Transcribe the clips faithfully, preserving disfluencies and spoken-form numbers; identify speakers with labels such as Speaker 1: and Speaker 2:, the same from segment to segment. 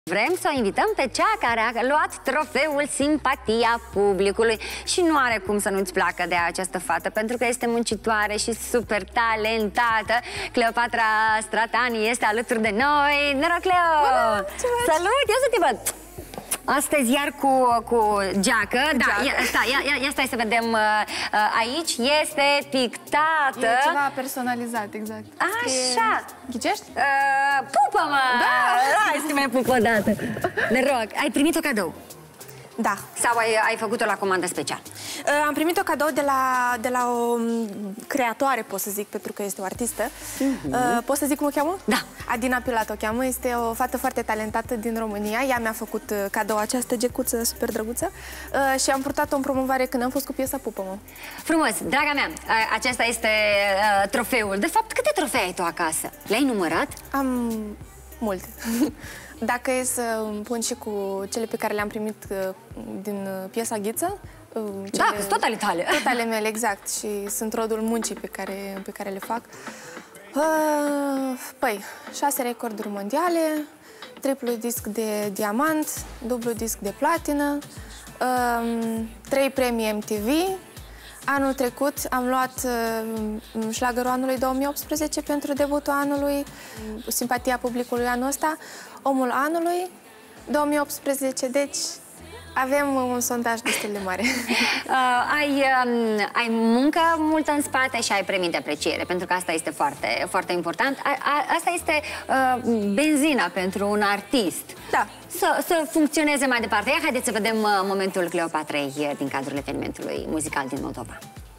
Speaker 1: Vrem să o invităm pe cea care a luat trofeul Simpatia Publicului și nu are cum să nu-ți placă de această fată, pentru că este muncitoare și super talentată. Cleopatra Stratani este alături de noi. Noroc, Cleo! Salut! Ia să te văd! Astăzi iar cu, cu geacă. Da, ia, stai, ia, ia, ia stai să vedem. uh, Aici este pictată.
Speaker 2: E ceva personalizat, exact.
Speaker 1: Așa.
Speaker 2: Ghicești?
Speaker 1: Uh, Pupă-mă! Da! Hai să mai pupă o dată. Noroc! Ai primit-o cadou?
Speaker 2: Da.
Speaker 1: Sau ai, ai făcut-o la comandă special?
Speaker 2: Uh, am primit-o cadou de la, de la o creatoare, pot să zic, pentru că este o artistă. Uh-huh. uh, Pot să zic cum o cheamă?
Speaker 1: Da.
Speaker 2: Adina Pilat o cheamă, este o fată foarte talentată din România. Ea mi-a făcut uh, cadou această gecuță super drăguță uh, și am purtat-o în promovare când am fost cu piesa Pupă-mă.
Speaker 1: Frumos, draga mea, acesta este uh, trofeul. De fapt, câte trofee ai tu acasă? Le-ai numărat?
Speaker 2: Am multe. Dacă e să pun și cu cele pe care le-am primit uh, din uh, piesa Ghiță, uh,
Speaker 1: cele, da, sunt tot ale tale.
Speaker 2: Tot ale mele, exact. Și sunt rodul muncii pe care, pe care le fac. Uh, păi, șase recorduri mondiale, triplu disc de diamant, dublu disc de platină, uh, trei premii M T V. Anul trecut am luat uh, șlagărul anului două mii optsprezece pentru debutul anului, Simpatia Publicului anul ăsta, Omul anului două mii optsprezece, deci avem un sondaj destul de mare.
Speaker 1: uh, ai, um, ai muncă multă în spate și ai premii de apreciere, pentru că asta este foarte, foarte important. A, a, asta este uh, benzina pentru un artist.
Speaker 2: Da.
Speaker 1: Să, să funcționeze mai departe. Ia, haideți să vedem uh, momentul Cleopatrei din cadrul evenimentului muzical din Moldova.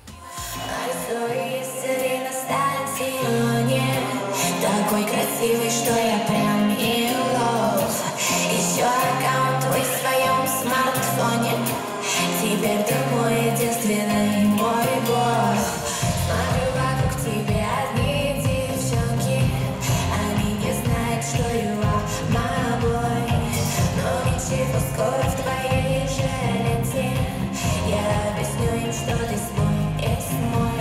Speaker 3: Такой красивый, что я прям in love. Еще аккаунт твой в своем смартфоне. Теперь ты мой единственный мой бог. Смотрю вокруг тебя одни девчонки. Они не знают, что you are my boy. Но ничего, скоро в твоей же ленте я объясню им, что ты свой есть мой.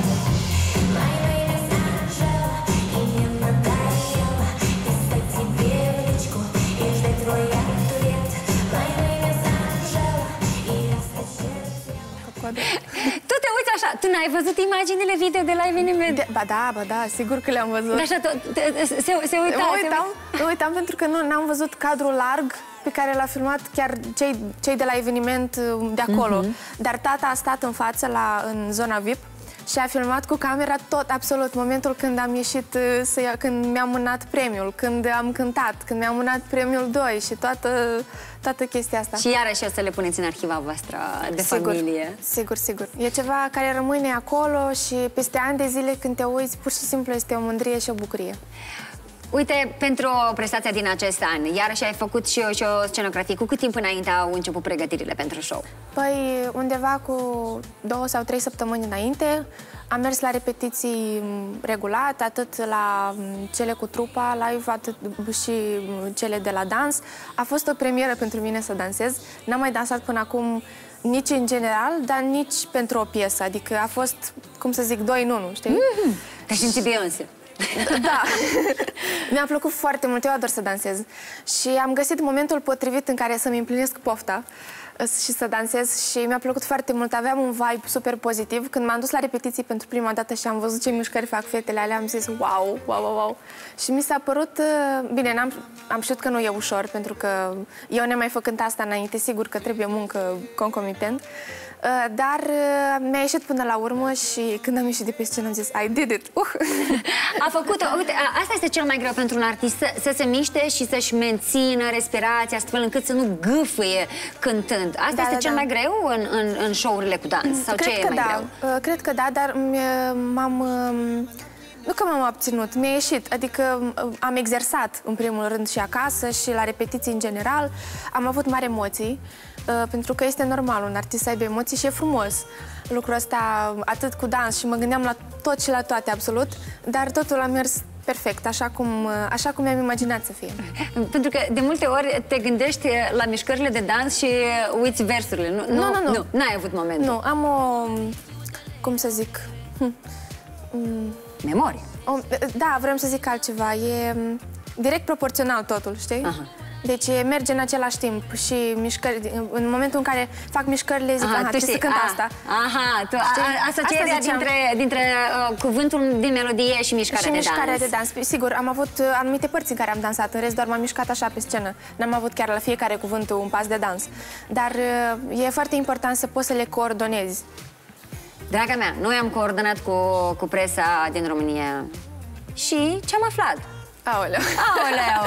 Speaker 1: Tu te uiți așa, tu n-ai văzut imaginile video de la eveniment?
Speaker 2: De, ba da, ba da, sigur că le-am văzut.
Speaker 1: Așa, se, se uita,
Speaker 2: mă uitam, se uitam pentru că nu n-am văzut cadrul larg pe care l-a filmat chiar cei, cei de la eveniment de acolo. Mm-hmm. Dar tata a stat în față, la, în zona V I P, și a filmat cu camera tot, absolut, momentul când am ieșit, să ia, când mi-am mânat premiul, când am cântat, când mi-am mânat premiul doi și toată, toată chestia asta.
Speaker 1: Și iarăși o să le puneți în arhiva voastră de
Speaker 2: sigur,
Speaker 1: familie.
Speaker 2: Sigur, sigur. E ceva care rămâne acolo și peste ani de zile când te uiți, pur și simplu este o mândrie și o bucurie.
Speaker 1: Uite, pentru o prestație din acest an, iarăși ai făcut și o, și o scenografie. Cu cât timp înainte au început pregătirile pentru show?
Speaker 2: Păi, undeva cu două sau trei săptămâni înainte. Am mers la repetiții regulat, atât la cele cu trupa live, atât și cele de la dans. A fost o premieră pentru mine să dansez. N-am mai dansat până acum nici în general, dar nici pentru o piesă. Adică a fost, cum să zic, doi în unu, știi?
Speaker 1: Mm-hmm. Te simți Beyoncé.
Speaker 2: Da. Mi-a plăcut foarte mult, eu ador să dansez. Și am găsit momentul potrivit în care să-mi împlinesc pofta și să dansez și mi-a plăcut foarte mult. Aveam un vibe super pozitiv. Când m-am dus la repetiții pentru prima dată și am văzut ce mișcări fac fetele alea, am zis wow, wow, wow, wow. Și mi s-a părut, bine, am am știut că nu e ușor, pentru că eu ne mai făcând asta înainte, sigur că trebuie muncă concomitent. Dar mi-a ieșit până la urmă și când am ieșit de pe scenă am zis I did it! Uh.
Speaker 1: A făcut-o, uite, asta este cel mai greu pentru un artist, să, să se miște și să-și mențină respirația astfel încât să nu gâfâie cântând. Asta da, este da, cel da. mai greu în, în, în show-urile cu dans? Sau
Speaker 2: cred
Speaker 1: ce
Speaker 2: că
Speaker 1: e mai
Speaker 2: da.
Speaker 1: greu?
Speaker 2: Cred că da, dar m-am... Nu că m-am abținut, mi-a ieșit, adică am exersat în primul rând și acasă și la repetiții în general. Am avut mari emoții, pentru că este normal un artist să aibă emoții și e frumos lucrul ăsta, atât cu dans și mă gândeam la tot și la toate absolut, dar totul a mers perfect, așa cum, așa cum mi-am imaginat să fie.
Speaker 1: Pentru că de multe ori te gândești la mișcările de dans și uiți versurile. Nu,
Speaker 2: nu, nu. Nu,
Speaker 1: n-ai avut momentul.
Speaker 2: Nu, am o, cum să zic...
Speaker 1: Memorie.
Speaker 2: O, da, vreau să zic altceva. E direct proporțional totul, știi?
Speaker 1: Aha.
Speaker 2: Deci merge în același timp și mișcări, în momentul în care fac mișcările, zic, aha, trebuie să cânt asta.
Speaker 1: Aha, tu, a, asocierea dintre, dintre uh, cuvântul din melodie și mișcarea
Speaker 2: și
Speaker 1: de
Speaker 2: mișcarea
Speaker 1: dans.
Speaker 2: de dans. Sigur, am avut anumite părți în care am dansat, în rest doar m-am mișcat așa pe scenă. N-am avut chiar la fiecare cuvânt un pas de dans. Dar uh, e foarte important să poți să le coordonezi.
Speaker 1: Draga mea, noi am coordonat cu, cu presa din România și ce-am aflat?
Speaker 2: Aoleu!
Speaker 1: Aoleu!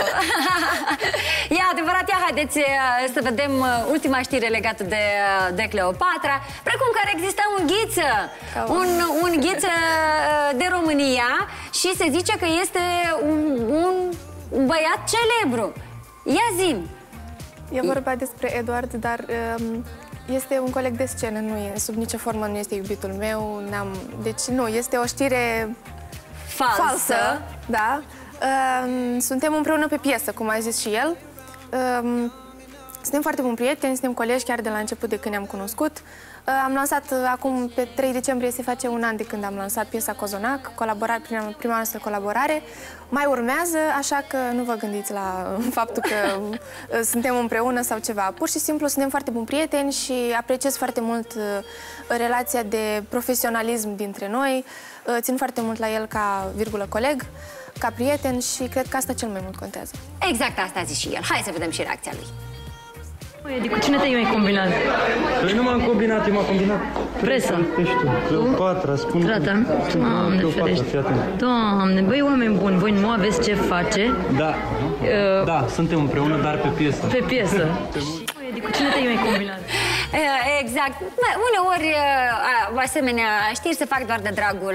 Speaker 1: E adevărat, ia haideți să vedem ultima știre legată de, de Cleopatra, precum că ar exista un ghiță, oh. un, un ghiță de România și se zice că este un, un băiat celebru. Ia zi-mi!
Speaker 2: E vorba despre Eduard, dar um, este un coleg de scenă, nu e, sub nicio formă nu este iubitul meu, n-am, deci nu, este o știre
Speaker 1: falsă,
Speaker 2: falsă da. Um, suntem împreună pe piesă, cum a zis și el. Um, suntem foarte buni prieteni, suntem colegi chiar de la început de când ne-am cunoscut. Uh, am lansat uh, acum, pe trei decembrie, se face un an de când am lansat piesa Cozonac, colaborare, prima, prima noastră colaborare. Mai urmează, așa că nu vă gândiți la faptul că uh, suntem împreună sau ceva. Pur și simplu suntem foarte buni prieteni și apreciez foarte mult uh, relația de profesionalism dintre noi. Uh, țin foarte mult la el ca virgulă coleg, ca prieten și cred că asta cel mai mult contează.
Speaker 1: Exact asta a zis și el. Hai să vedem și reacția lui.
Speaker 4: Edi, cu cine te-ai mai combinat?
Speaker 5: Păi nu m-am combinat, eu m-am combinat.
Speaker 4: Presa.
Speaker 5: Cleopatra, spun.
Speaker 4: Trata? Doamne ferește. Doamne, băi, oameni buni, voi nu aveți ce face?
Speaker 5: Da. Uh, da, suntem împreună, dar pe piesă.
Speaker 4: Pe piesă. Edi, cu cine te-ai mai combinat?
Speaker 1: Exact. Uneori asemenea știri se fac doar de dragul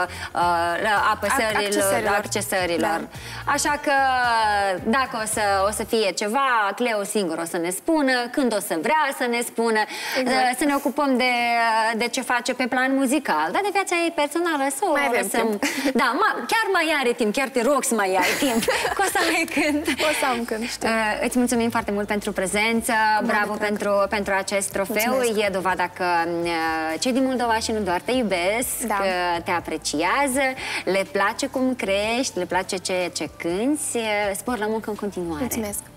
Speaker 1: uh, apăsărilor, accesărilor. Da. Așa că dacă o să, o să fie ceva, Cleo singur o să ne spună, când o să vrea să ne spună, exact. Să ne ocupăm de, de ce face pe plan muzical, dar de viața ei personală să o lăsăm. Da, ma, chiar mai are timp, chiar te rog să mai ai timp, că o să ai când.
Speaker 2: O să am când, știu.
Speaker 1: Uh, îți mulțumim foarte mult pentru prezență, bravo pentru, pentru acest trofeu. Mulțumesc. E dovada că cei din Moldova și nu doar te iubesc, da. Că te apreciază, le place cum crești, le place ce, ce cânti. Spor la muncă în continuare.
Speaker 2: Mulțumesc!